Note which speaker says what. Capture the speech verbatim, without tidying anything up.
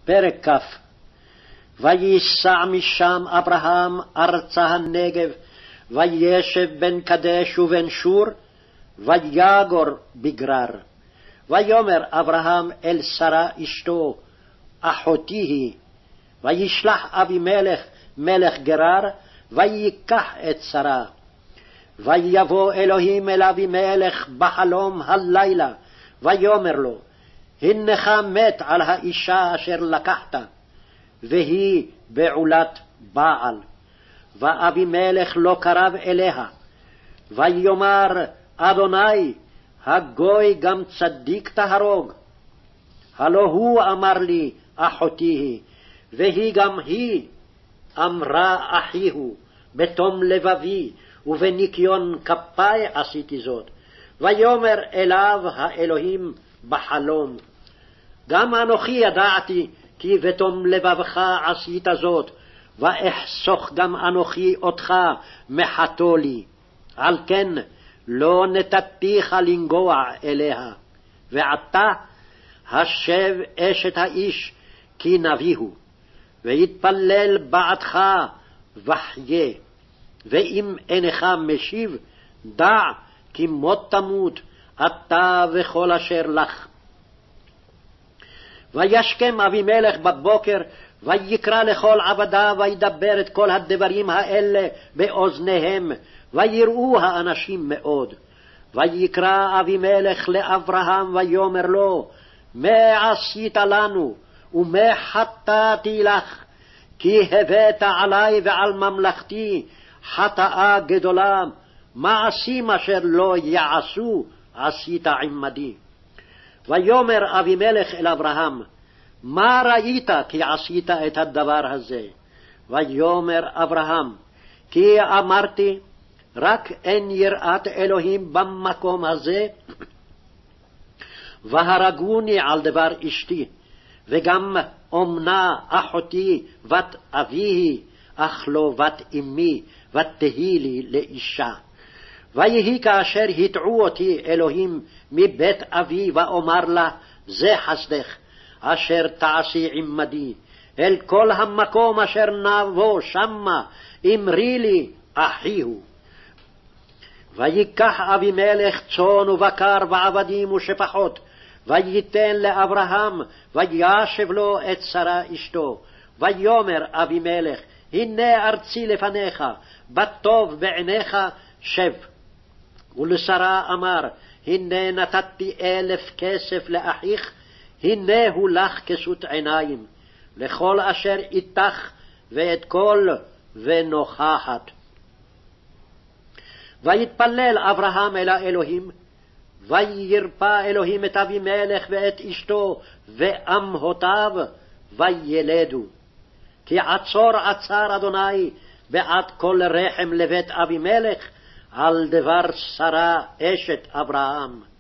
Speaker 1: פרק כ'. וייסע משם אברהם ארצה הנגב, וישב בין קדש ובין שור, ויגור בגרר. ויאמר אברהם אל שרה אשתו, אחותי היא. וישלח אבימלך מלך גרר, ויקח את שרה. ויבוא אלוהים אל אבימלך בחלום הלילה, ויאמר לו, הנך מת על האישה אשר לקחת, והיא בעולת בעל. ואבימלך לא קרב אליה. ויאמר אדוני, הגוי גם צדיק תהרוג. הלא הוא אמר לי, אחותי היא, והיא גם היא אמרה אחי הוא, בתום לבבי ובניקיון כפי עשיתי זאת. ויאמר אליו האלוהים בחלום, גם אנוכי ידעתי כי בתום לבבך עשית זאת, ואחסוך גם אנוכי אותך מחתו לי. על כן לא נתתיך לנגוע אליה. ועתה השב אשת האיש כי נביא הוא, ויתפלל בעדך וחיה. ואם אינך משיב, דע כי מות תמות אתה וכל אשר לך. וישכם אבימלך בבוקר, ויקרא לכל עבדיו, וידבר את כל הדברים האלה באוזניהם, ויראו האנשים מאוד. ויקרא אבימלך לאברהם, ויאמר לו, מה עשית לנו, ומה חטאתי לך? כי הבאת עלי ועל ממלכתי חטאה גדולה, מעשים אשר לא יעשו עשית עמדי. ויאמר אבימלך אל אברהם, מה ראית כי עשית את הדבר הזה? ויאמר אברהם, כי אמרתי, רק אין יראת אלוהים במקום הזה, והרגוני על דבר אשתי, וגם אומנה אחותי בת אביהי, אך לא בת אמי, ותהי לי לאישה. ויהי כאשר הטעו אותי אלוהים מבית אבי, ואומר לה, זה חסדך, אשר תעשי עמדי, אל כל המקום אשר נבוא שמה, אמרי לי, אחי הוא. ויקח אבימלך צאן ובקר ועבדים ושפחות, וייתן לאברהם, וישב לו את שרה אשתו. ויאמר אבימלך, הנה ארצי לפניך, בטוב בעיניך שב. ולשרה אמר, הנה נתתי אלף כסף לאחיך, הנה הוא לך כסות עיניים, לכל אשר איתך ואת כל ונוכחת. ויתפלל אברהם אל האלוהים, וירפא אלוהים את אבימלך ואת אשתו ואמהותיו, וילדו. כי עצור עצר אדוני בעד כל רחם לבית אבימלך, על דבר שרה אשת אברהם.